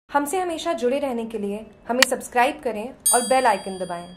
हमसे हमेशा जुड़े रहने के लिए हमें सब्सक्राइब करें और बेल आइकन दबाएं।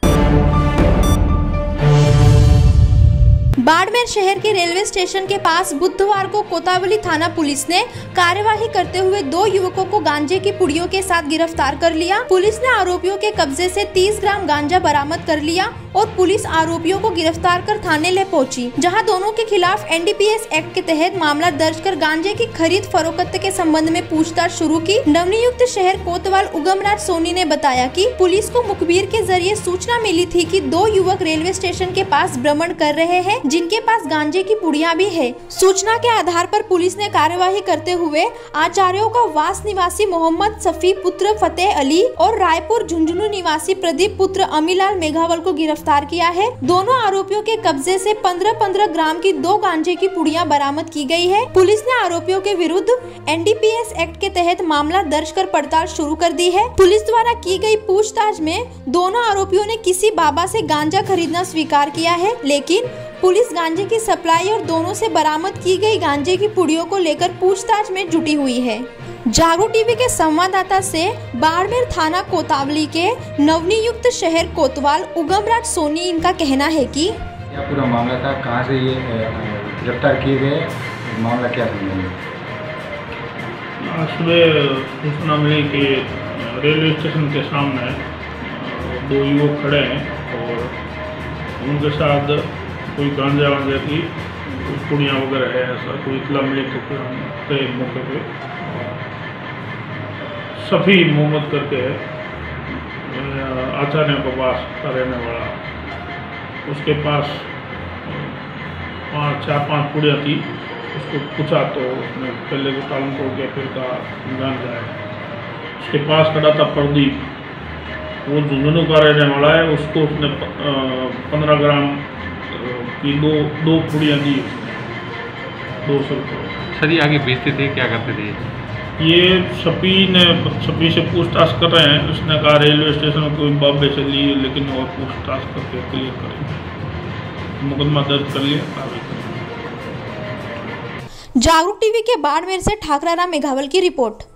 बाड़मेर शहर के रेलवे स्टेशन के पास बुधवार को कोतवाली थाना पुलिस ने कार्यवाही करते हुए 2 युवकों को गांजे की पुड़ियों के साथ गिरफ्तार कर लिया। पुलिस ने आरोपियों के कब्जे से 30 ग्राम गांजा बरामद कर लिया और पुलिस आरोपियों को गिरफ्तार कर थाने ले पहुंची, जहां दोनों के खिलाफ एनडीपीएस एक्ट के तहत मामला दर्ज कर गांजे की खरीद फरोख्त के संबंध में पूछताछ शुरू की। नवनियुक्त शहर कोतवाल उगमराज सोनी ने बताया कि पुलिस को मुखबिर के जरिए सूचना मिली थी कि 2 युवक रेलवे स्टेशन के पास भ्रमण कर रहे हैं, जिनके पास गांजे की पुड़ियां भी है। सूचना के आधार पर पुलिस ने कार्यवाही करते हुए आचार्यों का वास निवासी मोहम्मद सफी पुत्र फतेह अली और रायपुर झुंझुनू निवासी प्रदीप पुत्र अमीलाल मेघावल को गिरफ्तार किया है। दोनों आरोपियों के कब्जे से 15-15 ग्राम की 2 गांजे की पुड़ियां बरामद की गई है। पुलिस ने आरोपियों के विरुद्ध एनडीपीएस एक्ट के तहत मामला दर्ज कर पड़ताल शुरू कर दी है। पुलिस द्वारा की गई पूछताछ में दोनों आरोपियों ने किसी बाबा से गांजा खरीदना स्वीकार किया है, लेकिन पुलिस गांजे की सप्लाई और दोनों से बरामद की गई गांजे की पुड़ियों को लेकर पूछताछ में जुटी हुई है। जागरूक टीवी के संवाददाता से बाड़मेर थाना कोतवाली के नवनियुक्त शहर कोतवाल उगमराज सोनी इनका कहना है कि क्या पूरा मामला था, कहां से ये गिरफ्तार किए गए, मामला क्या समझेंगे? सुबह सूचना मिली कि रेलवे स्टेशन के सामने 2 युवक खड़े हैं और उनके साथ कोई गांजा की पुड़ियाँ वगैरह है, ऐसा कोई इतला मिली तो फिर हम गए मौके पे। सफ़ी मोहम्मद करके है, आचार्य के पास का रहने वाला, उसके पास 4-5 पुड़ियाँ थी। उसको पूछा तो उसने पहले को तालन तोड़ के फिर का गांजा है। उसके पास खड़ा था प्रदीप, वो झुंझुनू का रहने वाला है। उसको उसने 15 ग्राम की दो पुड़ियाँ दी, 200 रुपये। सर ये आगे बेचते थे, क्या करते थे? ये सपी से पूछताछ कर रहे हैं। उसने कहा रेलवे स्टेशन में कोई बाबे से लिए, लेकिन और पूछताछ करके क्लियर करेंगे। मुकदमा दर्ज कर लिया, कार्रवाई करेंगे। जागरूक टीवी के बाड़मेर से ठाकराराम मेघावल की रिपोर्ट।